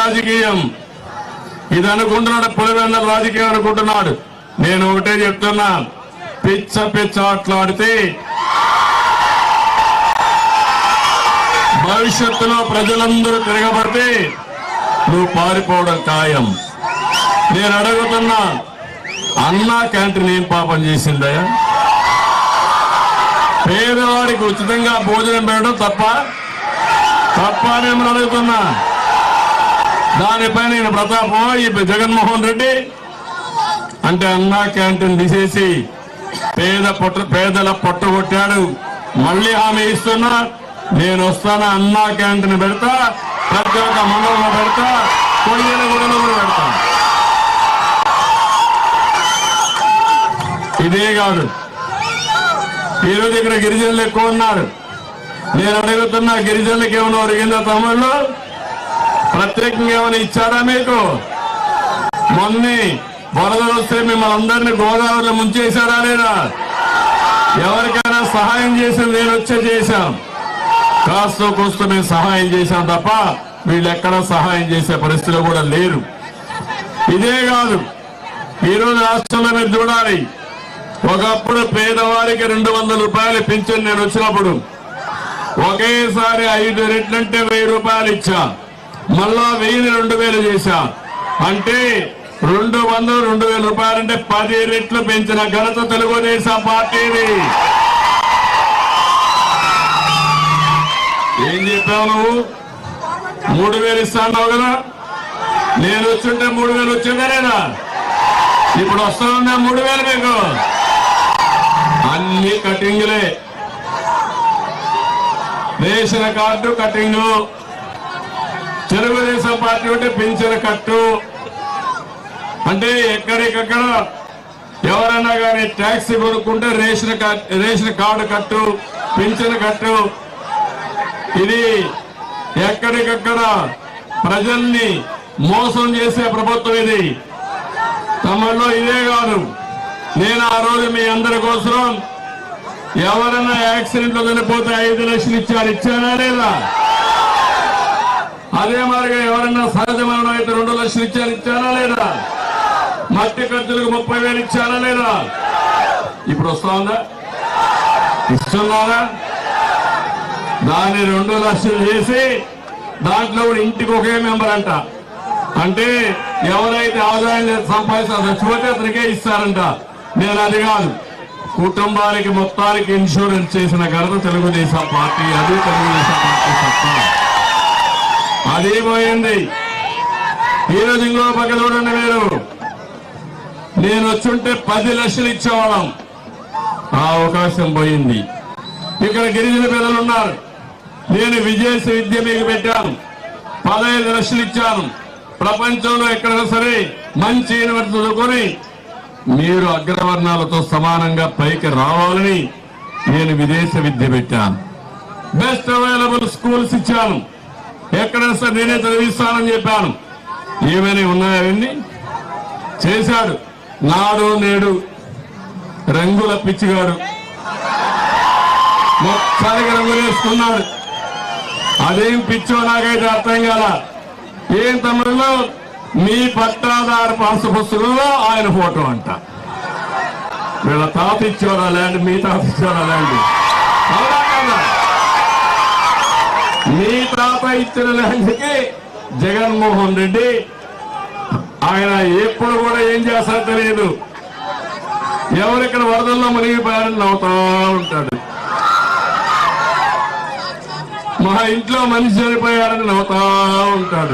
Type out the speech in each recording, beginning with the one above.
రాజకీయం. ఇది అనుకుంటున్నాడు, పులివెందుల రాజకీయం అనుకుంటున్నాడు. నేను ఒకటే చెప్తున్నా, పిచ్చ పిచ్చ ఆటలాడితే భవిష్యత్తులో ప్రజలందరూ తిరగబడితే నువ్వు పారిపోవడం ఖాయం. నేను అడుగుతున్నా, అన్నా క్యాంటీన్ ఏం పాపం చేసిందయ్యా? పేదవాడికి ఉచితంగా భోజనం పెట్టడం తప్ప నేను అడుగుతున్నా. దానిపై నేను ప్రతాపం ఈ జగన్మోహన్ రెడ్డి అంటే అన్నా క్యాంటీన్ తీసేసి పేదల పొట్టగొట్టాడు. మళ్ళీ హామీ ఇస్తున్నా, నేను వస్తాను, అన్నా క్యాంటీన్ పెడతా, ప్రతి ఒక్క మండలంలో పెడతా, కొయ్యలగూడలో కూడా పెడతా. ఇదే కాదు, ఈరోజు ఇక్కడ గిరిజనులు ఎక్కువ ఉన్నారు. నేను అడుగుతున్నా, గిరిజనులకు ఏమైనా ఒరిగిందా తమిళలో? ప్రత్యేకంగా ఏమైనా ఇచ్చారా మీకు? మొన్నే వరదలు వస్తే మిమ్మల్ని అందరినీ గోదావరిలో ముంచేశారా లేదా? ఎవరికైనా సహాయం చేసింది నేను వచ్చే చేశాం. కాస్తో కోస్తో మేము సహాయం చేశాం తప్ప వీళ్ళు ఎక్కడా సహాయం చేసే పరిస్థితిలో కూడా లేరు. ఇదే కాదు, ఈరోజు రాష్ట్రంలో మీరు చూడాలి, ఒకప్పుడు పేదవారికి 200 రూపాయలు పింఛన్ నేను వచ్చినప్పుడు ఒకేసారి 5 రెట్లంటే 1000 రూపాయలు ఇచ్చా. మళ్ళా 1000 2000 చేశా. అంటే 200 2000 రూపాయలంటే 10 రెట్లు పెంచిన ఘనత తెలుగుదేశం పార్టీని. ఏం చెప్పావు నువ్వు? 3000 ఇస్తాన్నావు కదా, నేను వచ్చుంటే 3000 వచ్చిందా లేదా? ఇప్పుడు వస్తానన్నా 3000 మీకు. అన్ని కటింగులే, ration card cutting, Telugu Desam party ఉంటే పింఛన్ కట్టు. అంటే ఎక్కడికక్కడ ఎవరైనా కానీ ట్యాక్సీ కొనుక్కుంటే రేషన్ కార్డు కట్టు, పింఛన్ కట్టు. ఇది ఎక్కడికక్కడ ప్రజల్ని మోసం చేసే ప్రభుత్వం ఇది. తమలో ఇదే కాదు, నేను ఆ రోజు మీ అందరి కోసం ఎవరైనా యాక్సిడెంట్ లో చనిపోతే 5 లక్షలు ఇచ్చానా లేదా? అదే మాదిరిగా ఎవరైనా సహజ మరణం అయితే 2 లక్షలు ఇచ్చానా లేదా? మట్టి ఖర్చులకు 30,000 ఇచ్చానా లేదా? ఇప్పుడు వస్తా ఉందా? ఇస్తున్నారా? దాన్ని 2 లక్షలు చేసి దాంట్లో కూడా ఇంటికి ఒకే మెంబర్ అంట. అంటే ఎవరైతే ఆదాయం సంపాదిస్తా చచ్చిపోతే అతనికే ఇస్తారంట. నేను అది కాదు, కుటుంబానికి మొత్తానికి ఇన్సూరెన్స్ చేసిన ఘనత తెలుగుదేశం పార్టీ. అది తెలుగుదేశం పార్టీ సత్తా. అది పోయింది. ఈరోజు ఇంకో పక్క చూడండి, మీరు నేను వచ్చుంటే 10 లక్షలు ఇచ్చేవాళ్ళం, ఆ అవకాశం పోయింది. ఇక్కడ గిరిజన పిల్లలు ఉన్నారు, నేను విదేశీ విద్య మీకు పెట్టాను, 15 లక్షలు ఇచ్చాను. ప్రపంచంలో ఎక్కడైనా సరే మంచి యూనివర్సిటీ చదువుకొని మీరు అగ్రవర్ణాలతో సమానంగా పైకి రావాలని నేను విదేశ విద్య పెట్టాను. బెస్ట్ అవైలబుల్ స్కూల్స్ ఇచ్చాను. ఎక్కడైనా సరే నేనే చదివిస్తానని చెప్పాను. ఏమైనా ఉన్నాయని చేశాడు. నాడు నేడు రంగుల పిచ్చిగాడు మొత్తానికి రంగులు వేసుకున్నాడు. అదేం పిచ్చో నాకైతే అర్థం కాల. ఏం తమిళలో మీ పట్టాదారు పాస్ పుస్తకంలో ఆయన ఫోటో అంట. వీళ్ళ తాత ఇచ్చేవారా ల్యాండ్, మీ తాత ఇచ్చేవారా ల్యాండ్? అవునా కదా? మీ తాత ఇచ్చిన ల్యాండ్కి జగన్మోహన్ రెడ్డి ఆయన ఎప్పుడు కూడా ఏం చేస్తారో తెలియదు. ఎవరిక్కడ వరదల్లో మునిగిపోయారని నవ్వుతా ఉంటాడు. మా ఇంట్లో మనిషి చనిపోయారని నవ్వుతా ఉంటాడు.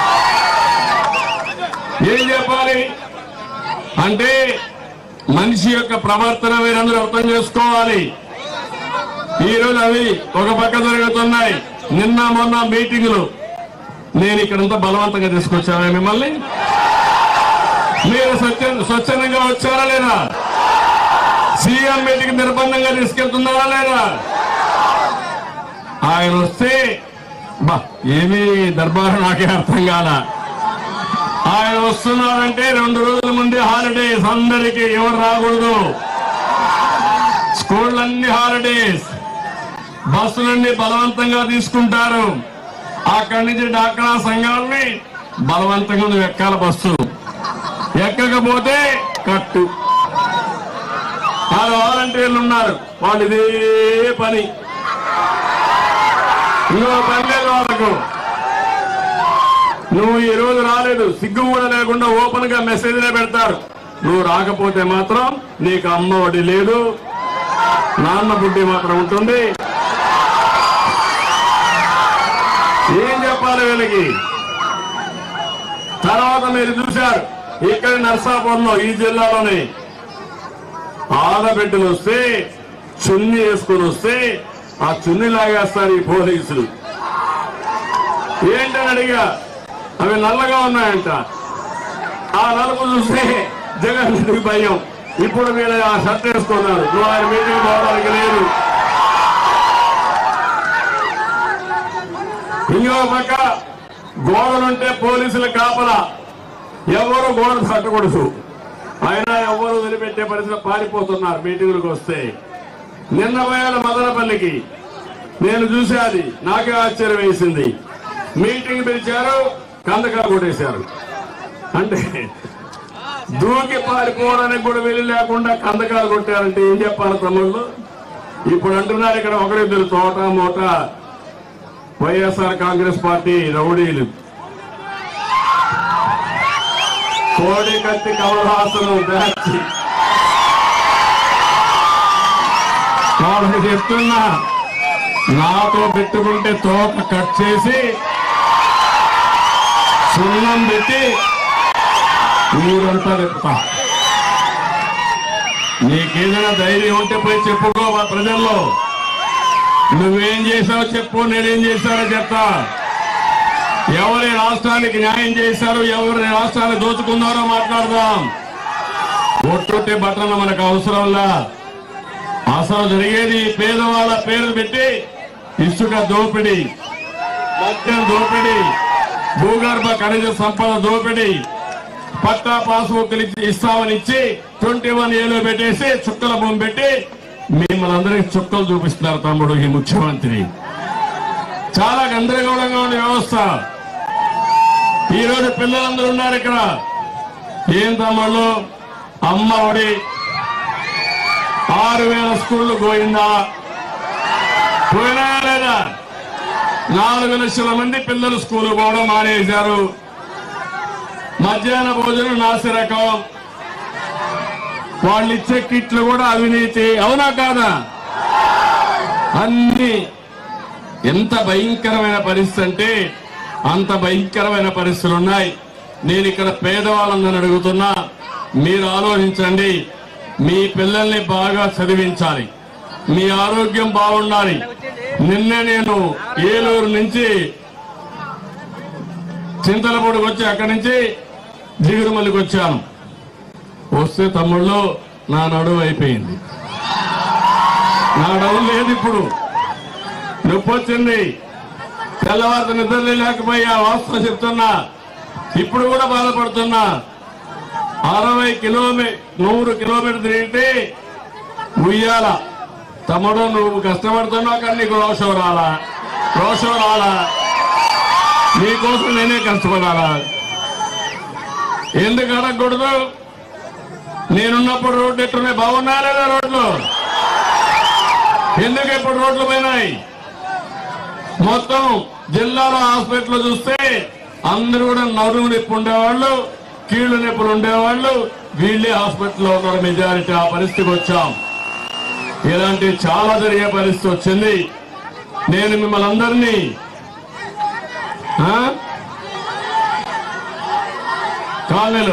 ఏం చెప్పాలి అంటే మనిషి యొక్క ప్రవర్తన మీరందరూ అర్థం చేసుకోవాలి. ఈరోజు అవి ఒక పక్క జరుగుతున్నాయి. నిన్న మొన్న మీటింగులు నేను ఇక్కడంతా బలవంతంగా తీసుకొచ్చాను మిమ్మల్ని. మీరు స్వచ్ఛందంగా వచ్చారా లేదా? సీఎం మీటింగ్ నిర్బంధంగా తీసుకెళ్తున్నారా లేదా? ఆయన వస్తే ఏమీ దర్బారు నాకే అర్థం కాల. ఆయన వస్తున్నారంటే 2 రోజుల ముందే హాలిడేస్ అందరికీ, ఎవరు రాకూడదు. స్కూళ్ళన్నీ హాలిడేస్, బస్సులన్నీ బలవంతంగా తీసుకుంటారు. అక్కడి నుంచి డాక్రా సంఘాలని బలవంతంగా నువ్వు ఎక్కాల బస్సు, ఎక్కకపోతే కట్టు. వాళ్ళు వాలంటీర్లు ఉన్నారు, వాళ్ళు ఇదే పని, ఇంకో పని లేదు వాళ్ళకు. నువ్వు ఈ రోజు రాలేదు, సిగ్గు కూడా లేకుండా ఓపెన్ గా మెసేజ్లే పెడతారు. నువ్వు రాకపోతే మాత్రం నీకు అమ్మ ఒడి లేదు, నాన్న బుడ్డి మాత్రం ఉంటుంది. ఏం చెప్పాలి వీళ్ళకి? తర్వాత మీరు చూశారు ఇక్కడ నర్సాపురంలో, ఈ జిల్లాలోనే ఆడబిడ్డలు వస్తే చున్ని వేసుకొని వస్తే ఆ చున్ని లాగేస్తారు ఈ పోలీసులు. ఏంటని అడిగా, అవి నల్లగా ఉన్నాయంట. ఆ నలుపు చూస్తే జగన్ రెడ్డికి భయం. ఇప్పుడు మీరు ఆ షర్ట్ వేసుకున్నారు, నువ్వు ఆయన మీటింగ్ పోవడానికి లేదు. ఇంకో పక్క గోడలుంటే పోలీసులు కాపలా, ఎవరు గోడ కట్టకూడదు, అయినా ఎవరు వదిలిపెట్టే పరిస్థితి, పారిపోతున్నారు మీటింగులకు వస్తే. నిన్న పోయాల మదనపల్లికి, నేను చూసే అది నాకే ఆశ్చర్యం వేసింది. మీటింగ్ పిలిచారు, కందకాలు కొట్టేశారు. అంటే దూకి పారిపోవడానికి కూడా వెళ్ళి లేకుండా కందకాలు కొట్టారంటే ఏం చెప్పాలి తమ్ముళ్ళు? ఇప్పుడు అంటున్నారు ఇక్కడ ఒకరిద్దరు తోట మోట వైఎస్ఆర్ కాంగ్రెస్ పార్టీ రౌడీలు, కోడి కత్తి కమలహాసను బ్యాచ్. వాళ్ళకి చెప్తున్నా, నాతో పెట్టుకుంటే తోక కట్ చేసి సున్నం పెట్టి ఊరంతా చెప్తా. నీకేదైనా ధైర్యం ఉంటే పోయి చెప్పుకో ప్రజల్లో, నువ్వేం చేశావో చెప్పు, నేనేం చేశానో చెప్తా. ఎవరి రాష్ట్రానికి న్యాయం చేశారో, ఎవరి రాష్ట్రాన్ని దోచుకున్నారో మాట్లాడదాం. ఒట్టొట్టే బట్టన మనకు అవసరంలా. అసలు జరిగేది పేదవాళ్ళ పేర్లు పెట్టి ఇసుక దోపిడీ, మద్యం దోపిడీ, భూగర్భ ఖనిజ సంపద దోపిడీ, పట్టా పాస్బుక్లు ఇస్తామని ఇచ్చి 21 ఏళ్ళు పెట్టేసి చుక్కల భూమి పెట్టి మిమ్మల్ని అందరికీ చుక్కలు చూపిస్తున్నారు తమ్ముడు ఈ ముఖ్యమంత్రి. చాలా గందరగోళంగా ఉన్న వ్యవస్థ. ఈ రోజు పిల్లలందరూ ఉన్నారు ఇక్కడ. ఏం తమ్ముళ్ళు, అమ్మ ఒడి 6,000 స్కూళ్లు పోయిందా? పోయినా లేదా? 4 లక్షల మంది పిల్లలు స్కూల్ పోవడం మానేశారు. మధ్యాహ్న భోజనం నాసిరకం, వాళ్ళు ఇచ్చే కిట్లు కూడా అవినీతి. అవునా కాదా? అన్ని ఎంత భయంకరమైన పరిస్థితి అంటే అంత భయంకరమైన పరిస్థితులు ఉన్నాయి. నేను ఇక్కడ పేదవాళ్ళందరినీ అడుగుతున్నా, మీరు ఆలోచించండి. మీ పిల్లల్ని బాగా చదివించాలి, మీ ఆరోగ్యం బాగుండాలి. నిన్నే నేను ఏలూరు నుంచి చింతలపూడికి వచ్చి అక్కడి నుంచి జిగురుమల్లికి వచ్చాను. వస్తే తమ్ముళ్ళు నా నడువు అయిపోయింది, నా నడువు లేదు. ఇప్పుడు నొప్పి వచ్చింది, తెల్లవారు నిద్రలే లేకపోయా. వాస్తవం చెప్తున్నా, ఇప్పుడు కూడా బాధపడుతున్నా. 100 కిలోమీటర్ తిరిగితే ఉయ్యాల. తమ్ముడు నువ్వు కష్టపడుతున్నావు కానీ నీకు రోషం రాలా? నీకోసం నేనే కష్టపడాలా? ఎందుకు అడగకూడదు? నేనున్నప్పుడు రోడ్లు ఎట్టున్నాయి, బాగున్నాయా లేదా రోడ్లు? ఎందుకు ఇప్పుడు రోడ్లు పోయినాయి? మొత్తం జిల్లాలో హాస్పిటల్ చూస్తే అందరూ కూడా నడుము నొప్పి ఉండేవాళ్ళు, కీళ్లు నొప్పులు ఉండేవాళ్ళు, వీళ్ళే హాస్పిటల్లో ఉన్నారు మెజారిటీ. ఆ పరిస్థితికి వచ్చాం. ఇలాంటి చాలా జరిగే పరిస్థితి వచ్చింది. నేను మిమ్మల్ని అందరినీ కాలనీలు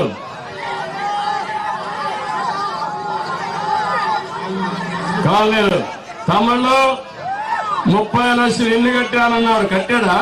తమిళలో 30 లక్షలు ఇల్లు కట్టానన్నారు. కట్టాడా?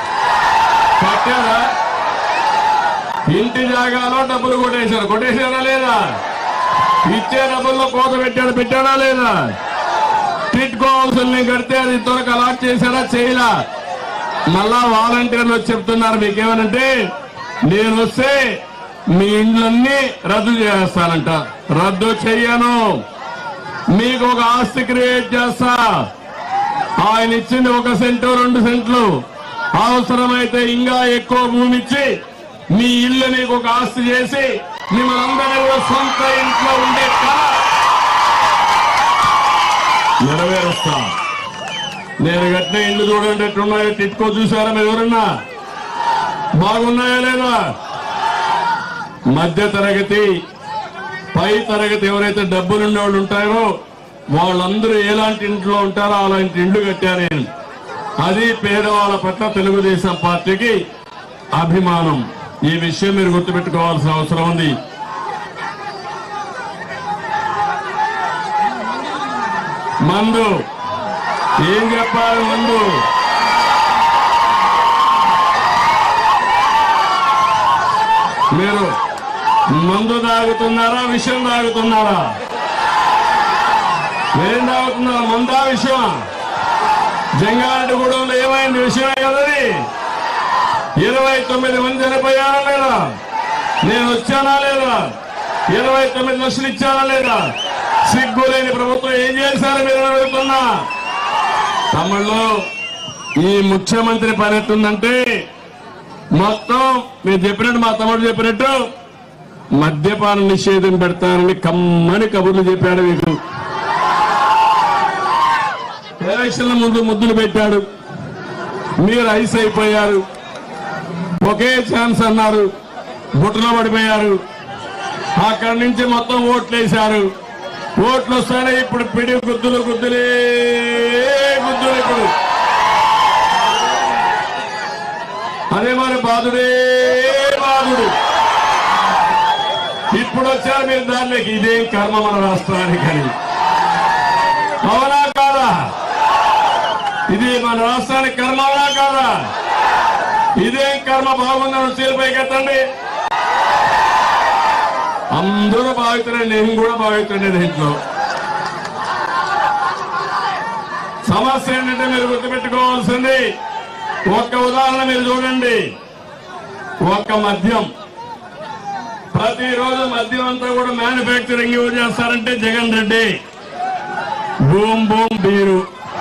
ఇంటి జాగాలో డబ్బులు కొట్టేశారా లేదా? ఇచ్చే డబ్బుల్లో కోత పెట్టాడా లేదా? టిట్కో హౌసుల్ని కడితే అది త్వరగా అలాట్ చేశారా? చేయలా? మళ్ళా వాలంటీర్లు చెప్తున్నారు మీకేమనంటే, నేను వస్తే మీ ఇండ్లన్నీ రద్దు చేస్తానంట. రద్దు చెయ్యను, మీకు ఒక ఆస్తి క్రియేట్ చేస్తా. ఆయన ఇచ్చింది 1 సెంటు 2 సెంట్లు, అవసరమైతే ఇంకా ఎక్కువ భూమి ఇచ్చి మీ ఇల్లు మీకు ఒక ఆస్తి చేసి మిమ్మల్ని కూడా సొంత ఇంట్లో ఉండే కళ నెరవేరుస్తా. నేను కట్టిన ఇల్లు చూడండి ఎట్లున్నాయో, టిట్కో చూసారా మీరు ఎవరన్నా? బాగున్నాయా లేదా? మధ్య తరగతి పై తరగతి ఎవరైతే డబ్బులుండే వాళ్ళు ఉంటారో వాళ్ళందరూ ఎలాంటి ఇంట్లో ఉంటారో అలాంటి ఇండ్లు కట్టాను నేను. అది పేదవాళ్ళ పట్ల తెలుగుదేశం పార్టీకి అభిమానం. ఈ విషయం మీరు గుర్తుపెట్టుకోవాల్సిన అవసరం ఉంది. మందు ఏం చెప్పాలి? మందు మీరు మందు తాగుతున్నారా, విషయం తాగుతున్నారా? ఏం తాగుతున్నారా? మందా విషయమా? జంగారెడ్డిగూడెంలో ఏమైంది? విషయమే కదది. 29 మంది చనిపోయారా లేదా? నేను వచ్చానా లేదా? 29 లక్షలు ఇచ్చానా లేదా? సిగ్గులేని ప్రభుత్వం ఏం చేశారు మీరు అడుగుతున్నా? తమిళలో ఈ ముఖ్యమంత్రి పని ఎట్టుందంటే మొత్తం మీరు చెప్పినట్టు, మా తమ్ముడు చెప్పినట్టు మద్యపాన నిషేధం పెడతానని కమ్మని కబుర్లు చెప్పాడు. మీకు ఎలక్షన్ల ముందు ముద్దులు పెట్టాడు, మీరు ఐస్ అయిపోయారు. ఒకే ఛాన్స్ అన్నారు, బుట్టలో పడిపోయారు. అక్కడి నుంచి మొత్తం ఓట్లు వేశారు. ఓట్లు వస్తానే ఇప్పుడు పిడి గుద్దులే గుద్దులు. ఇప్పుడు అదే మరి బాధుడే బాధుడు. ఇప్పుడు వచ్చారు మీరు దానిలోకి. ఇదేం కర్మ మన రాష్ట్రానికి అని. అవునా కాదా? ఇది మన రాష్ట్రానికి కర్మ అవునా కాదా? ఇదేం కర్మ? బాగుందని చేలిపైకి ఎత్తండి. అందరూ బాగుతున్నాయి, నేను కూడా బాగుతుండే దీంట్లో. సమస్య ఏంటంటే మీరు గుర్తుపెట్టుకోవాల్సింది ఒక్క ఉదాహరణ మీరు చూడండి. ఒక్క మద్యం, ప్రతిరోజు మద్యం అంతా కూడా మ్యానుఫ్యాక్చరింగ్ యూజ్ చేస్తారంటే Jagan Reddy. Boom boom beer.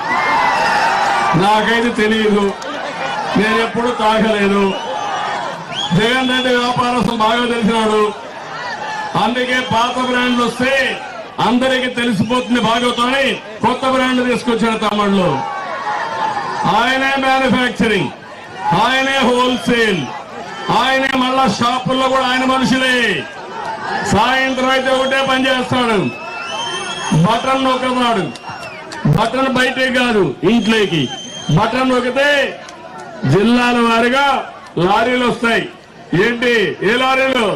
నాకైతే తెలియదు, నేను ఎప్పుడు తాగలేదు. జగన్ రెడ్డి వ్యాపారస్తులు బాగా తెలిసినాడు. అందుకే పాత బ్రాండ్లు వస్తే అందరికీ తెలిసిపోతుంది బాగోతోని కొత్త బ్రాండ్లు తీసుకొచ్చాడు తమిళలో. ఆయనే మ్యానుఫ్యాక్చరింగ్, ఆయనే హోల్సేల్, ఆయనే మళ్ళా షాపుల్లో కూడా ఆయన మనుషులే. సాయంత్రం అయితే ఒకటే పని చేస్తాడు, బటన్ నొక్కతాడు. బటన్ బయటే కాదు, ఇంట్లోకి బటన్ నొక్కితే జిల్లాల వారిగా లారీలు వస్తాయి. ఏంటి? ఏ లారీలు?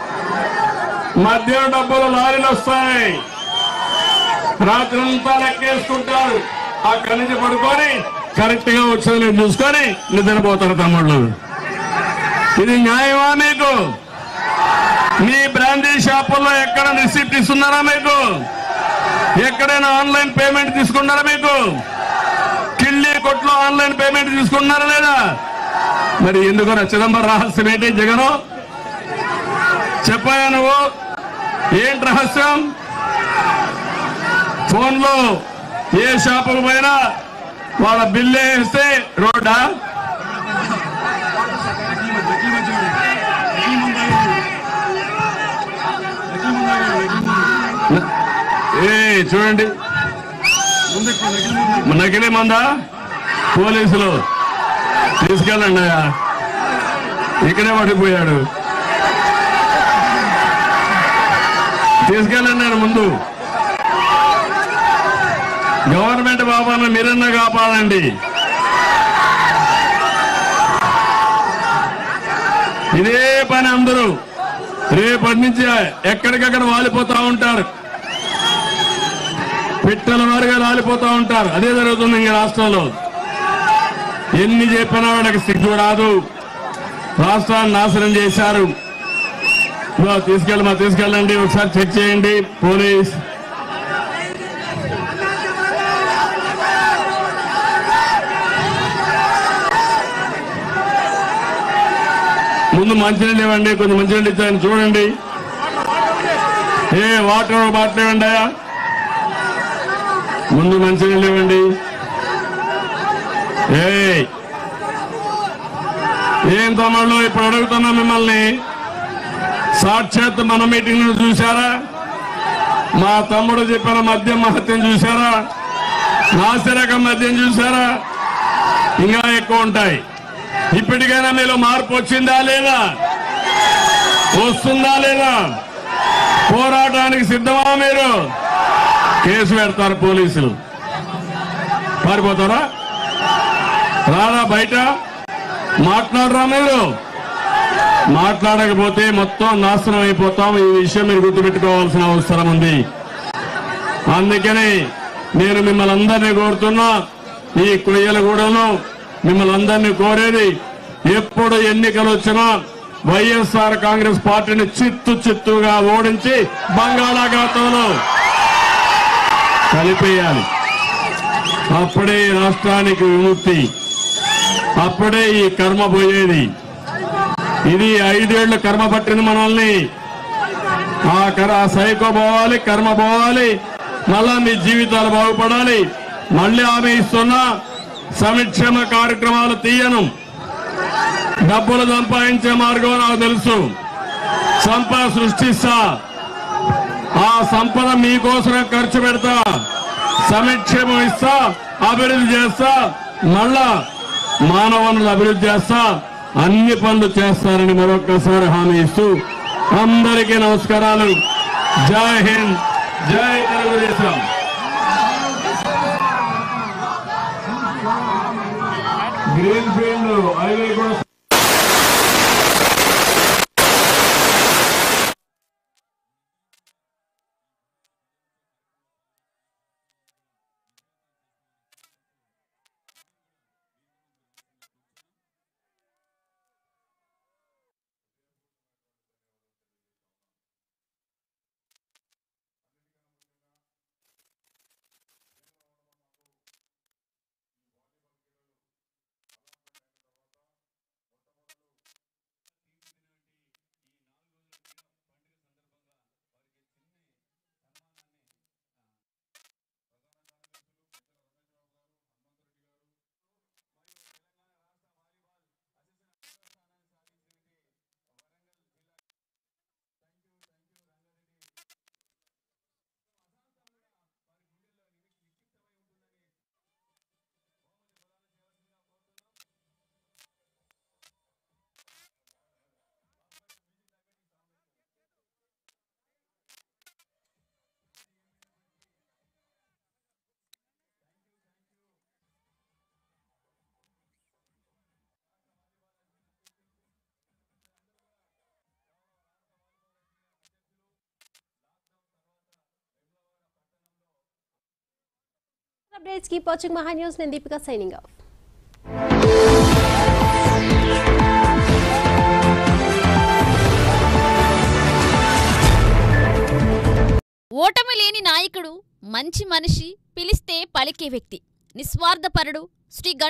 మద్యం డబ్బులు లారీలు వస్తాయి. రాత్రంతా లెక్కేసుకుంటారు. అక్కడి నుంచి పడుకొని కరెక్ట్ గా వచ్చి చూసుకొని నిద్రపోతారు తమ్ముళ్ళు. ఇది న్యాయమా మీకు? మీ బ్రాండీ షాపుల్లో ఎక్కడ రిసిప్ట్ ఇస్తున్నారా మీకు? ఎక్కడైనా ఆన్లైన్ పేమెంట్ తీసుకున్నారా మీకు? కిళ్ళి కొట్లో ఆన్లైన్ పేమెంట్ తీసుకున్నారా లేదా? మరి ఎందుకు చిదంబరం రహస్యం ఏంటి? జగను చెప్పాయా నువ్వు? ఏంటి రహస్యం? ఫోన్లో ఏ షాపుకు పోయినా వాళ్ళ బిల్లు వేస్తే రోడ్డా? చూడండి, నకిలీ మందా? పోలీసులు తీసుకెళ్ళండి. ఇక్కడే పడిపోయాడు, తీసుకెళ్ళండి. నేను ముందు గవర్నమెంట్ బాబాను మీరన్నా కాపాడండి. ఇదే పని అందరూ రేపటి నుంచి ఎక్కడికక్కడ వాలిపోతా ఉంటారు, పిట్టల వారిగా రాలిపోతా ఉంటారు. అదే జరుగుతుంది ఇంక రాష్ట్రంలో. ఎన్ని చెప్పినా వాళ్ళకి సిగ్గు రాదు. రాష్ట్రాన్ని నాశనం చేశారు. తీసుకెళ్ళండి, ఒకసారి చెక్ చేయండి పోలీస్. ముందు మంచినీళ్ళు ఇవ్వండి, కొంచెం మంచినీళ్ళు ఇచ్చాయని చూడండి. వాటర్ బాటిల్ ఇవ్వండి. ముందు మంచినీళ్ళు ఇవ్వండి. ఏం తమ్ముళ్ళు ఇప్పుడు అడుగుతున్నా మిమ్మల్ని, సాక్షాత్ మన మీటింగ్ చూసారా? మా తమ్ముడు చెప్పిన మద్యం మహత్యం చూసారా? నాసిరకం మద్యం చూసారా? ఇంకా ఎక్కువ ఉంటాయి. ఇప్పటికైనా మీలో మార్పు వచ్చిందా లేదా? వస్తుందా లేదా? పోరాటానికి సిద్ధమా మీరు? కేసు పెడతారు పోలీసులు, పారిపోతారా? రారా బయట మాట్లాడరా? మీరు మాట్లాడకపోతే మొత్తం నాశనం అయిపోతాం. ఈ విషయం మీరు గుర్తుపెట్టుకోవాల్సిన అవసరం ఉంది. అందుకని నేను మిమ్మల్ని అందరినీ కోరుతున్నా, ఈ కొయ్యలగూడను మిమ్మల్ని అందరినీ కోరేది, ఎప్పుడు ఎన్నికలు వచ్చినా వైఎస్ఆర్ కాంగ్రెస్ పార్టీని చిత్తుగా ఓడించి బంగాళాఖాతంలో కలిపేయాలి. అప్పుడే రాష్ట్రానికి విముక్తి, అప్పుడే ఈ కర్మ పోయేది. ఇది 5 ఏళ్లు కర్మ పట్టిన మనల్ని. ఆ సైకో పోవాలి, కర్మ పోవాలి, మళ్ళా మీ జీవితాలు బాగుపడాలి. మళ్ళీ ఆమె ఇస్తున్న సంక్షేమ కార్యక్రమాలు తీయను. డబ్బులు సంపాదించే మార్గం నాకు తెలుసు. సంపద సృష్టిస్తా, ఆ సంపద మీకోసమే ఖర్చు పెడతా, సంక్షేమం ఇస్తా, అభివృద్ధి చేస్తా, మళ్ళా మానవ వనరులు అభివృద్ధి చేస్తా, అన్ని పనులు చేస్తారని మరొక్కసారి హామీ ఇస్తూ అందరికీ నమస్కారాలు. జై హింద్, జై తెలుగుదేశం. గ్రీన్ ఫీల్డ్ హైవే కూడా updates. Keep watching Mahaa News. And Deepika signing off. ఓటమి లేని నాయకుడు, మంచి మనిషి, పిలిస్తే పలికే వ్యక్తి, నిస్వార్థపరుడు, శ్రీ